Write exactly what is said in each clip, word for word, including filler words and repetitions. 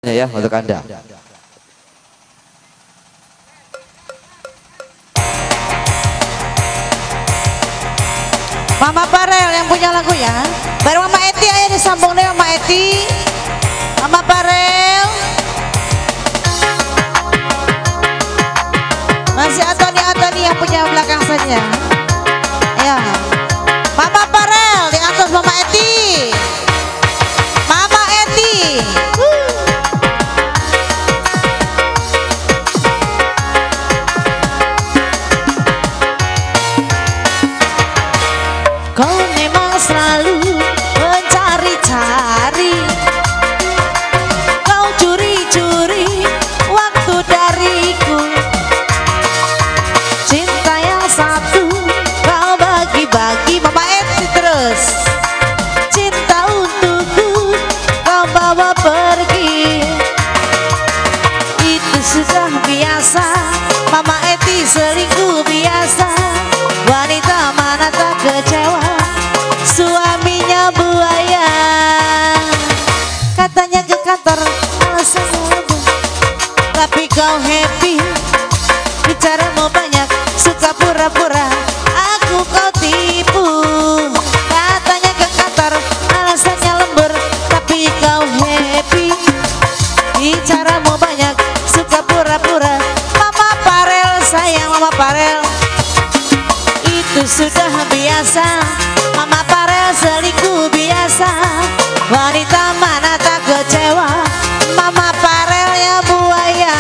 ya untuk Anda. Mama Parel yang punya lagu ya. Baru Mama Eti ayo disambung deh Mama Eti. Mama Parel. Masih Atoni Atoni yang punya belakang saja. Ya. Mama Parel di atas Mama Eti. Mama Eti. Kau memang selalu mencari-cari, kau curi-curi waktu dariku. Cinta yang satu kau bagi-bagi, Mama Eti terus. Cinta untukku kau bawa pergi. Itu sudah biasa, Mama Eti selingkuh biasa. Wanita mana tak kecewa, suaminya buaya. Katanya ke kantor alasannya lebih, tapi kau happy. Bicaramu banyak, suka pura-pura, aku kau tipu. Katanya ke kantor alasannya lembur, tapi kau happy. Bicaramu banyak, suka pura-pura. Mama Parel sayang, Mama Parel. Itu sudah biasa, Mama Parel selingkuh biasa. Wanita mana tak kecewa, Mama Parel ya buaya.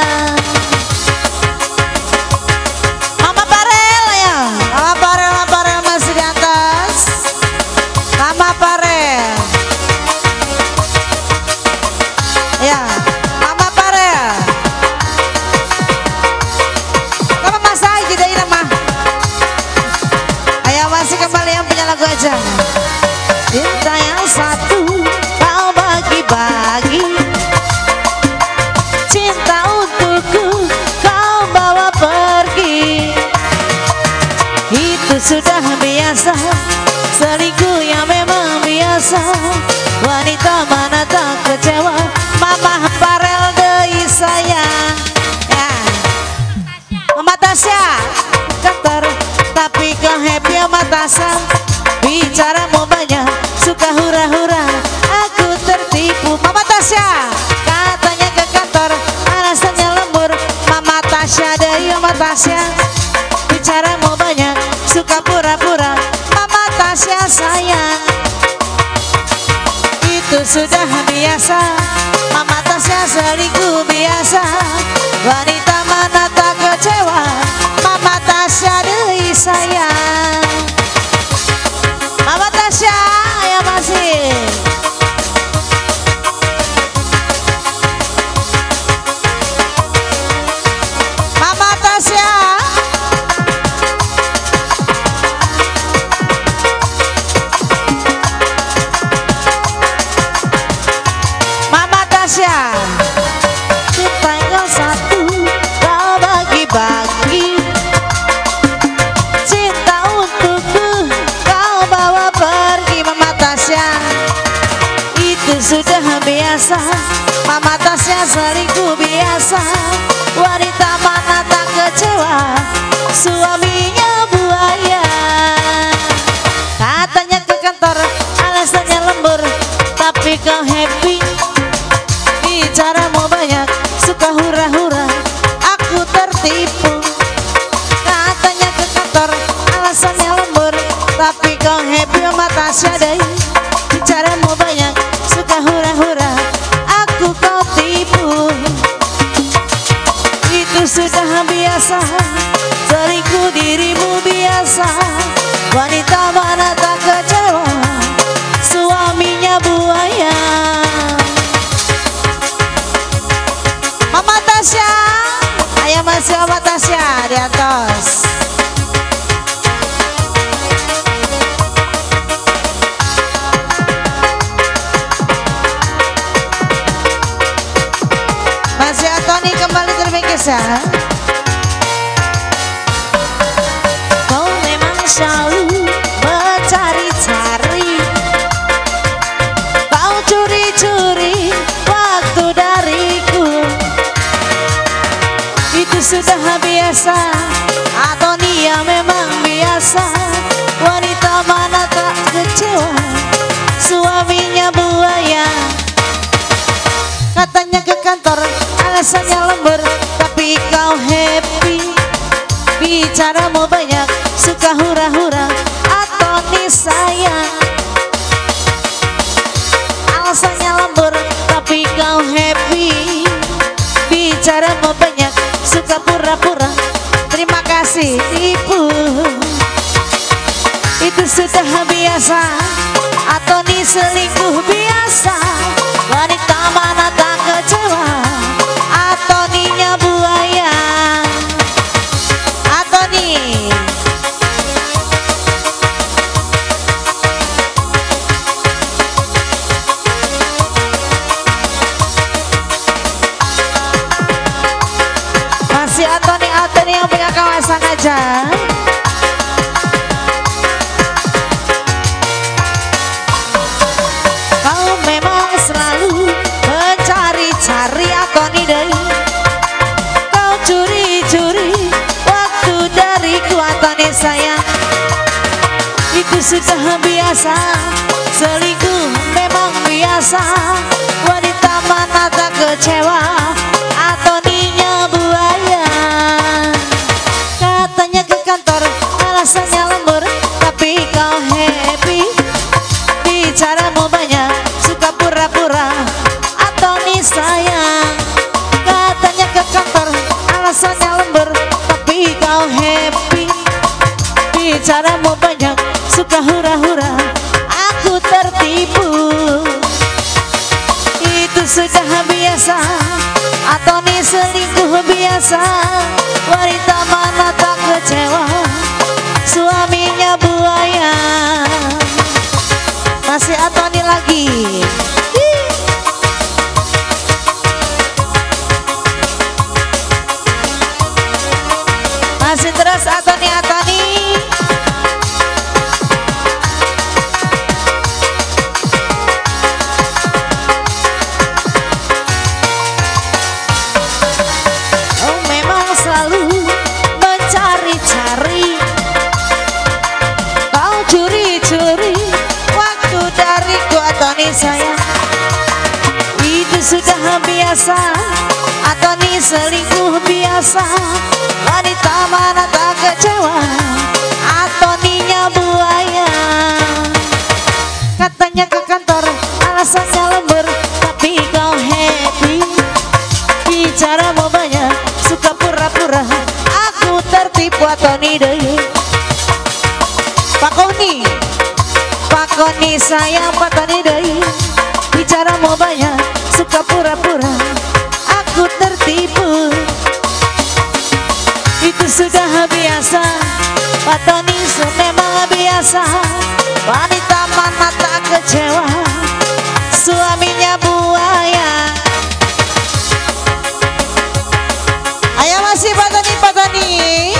Mama Parel ya, Mama Parel, Mama Parel masih di atas. Mama Parel. Ya, Mama Parel. Kamu masa aja dari nama. Masih kembali yang punya lagu aja. Cinta yang satu kau bagi-bagi, cinta untukku kau bawa pergi. Itu sudah biasa, selingkuh yang memang biasa. Wanita mana tak kecewa, Mama Parel dei sayang ya. Mama Tasya kantor, tapi kau happy sama Tasya. Bicaramu banyak, suka hura-hura, aku tertipu. Mama Tasya katanya ke kantor alasannya lembur. Mama Tasya dari Mama Tasya. Bicaramu banyak, suka pura-pura, Mama Tasya sayang. Itu sudah biasa, Mama Tasya selingkuh biasa. Wanita mana tak kecewa, Mama Tasya dei sayang. Mama Tasya ya masih. Mama Tasya. Mama Tasya. Cinta yang satu kau bagi-bagi, cinta untukku kau bawa pergi. Mama Tasya. Itu sudah biasa, Mama Tasya selingkuh biasa. Wanita mana tak kecewa, suaminya buaya. Katanya ke kantor alasannya lembur, tapi kau happy. Bicaramu banyak, suka hura-hura, aku tertipu. Katanya ke kantor alasannya lembur, tapi kau happy. Mama Tasya dei. Bicaramu banyak, suka hura-hura, aku kau tipu. Itu sudah biasa, selingkuh dirimu biasa. Wanita mana tak kecewa, suaminya buaya. Mama Tasya, ayo masih Mama Tasya di atas. Masih Atoni kembali terbingkis ya. Kau memang selalu mencari-cari, kau curi-curi waktu dan biasa atau dia memang biasa. Wanita mana tak kecewa suaminya buaya. Katanya ke kantor alasannya lembur, tapi kau happy. Bicaramu banyak suka hura-hura atau nih sayang. Alasannya lembur tapi kau happy. Bicaramu banyak suka pura-pura. Terima kasih tipu. Itu sudah biasa atau nih selingkuh biasa. Wanita mana tak kecewa atau ninya buaya. Atau nih masih atau nih atau nih yang punya kawasan aja. Cari atau nih deh, kau curi-curi waktu dariku atau nih sayang. Itu sudah biasa, selingkuh memang biasa. Wanita mana tak kecewa atau ninya buaya. Katanya ke kantor alasannya lembur, tapi kau happy. Bicaramu banyak suka pura-pura sayang. Katanya ke kantor alasannya lembur, tapi kau happy. Bicaramu banyak suka hura-hura, aku tertipu. Itu sudah biasa atau nih selingkuh biasa. Wanita mana tak kecewa suaminya buaya. Masih atau nih lagi. Masih terus Atoni Atoni. Oh memang selalu mencari-cari, kau curi-curi waktu dariku Atoni sayang. Itu sudah biasa Atoni selingkuh biasa. Wanita mana tak kecewa atau ninya buaya. Katanya ke kantor alasannya lembur, tapi kau happy. Bicaramu banyak suka pura-pura, aku tertipu atau nih deh. Pak Koni, Pak Koni sayang Pak Koni deh. Bicaramu banyak suka pura-pura, aku tertipu. Itu sudah biasa, Pak Tony memang biasa. Wanita mana tak kecewa suaminya buaya. Ayo masih Pak Tony, Pak Tony.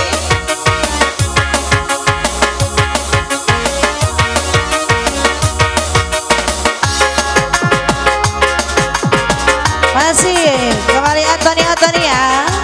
Masih kembali Atoni Atoni ya.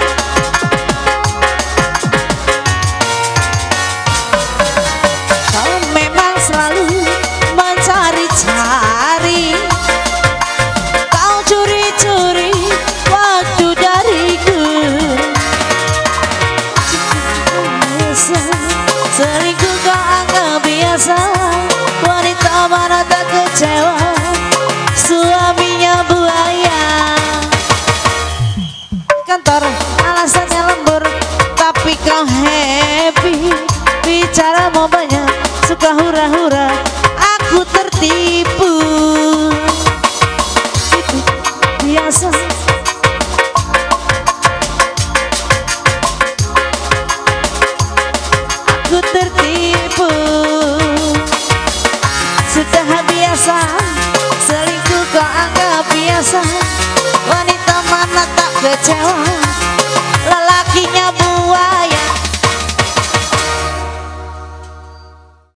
Selingkuh kau anggap biasa. Wanita mana tak kecewa suaminya buaya. Kantor alasannya lembur, tapi kau happy. Bicaramu banyak suka hura-hura, aku tertipu. Itu biasa. Aku tertipu. Sudah biasa selingkuh kau anggap biasa. Wanita mana tak kecewa lelakinya buaya.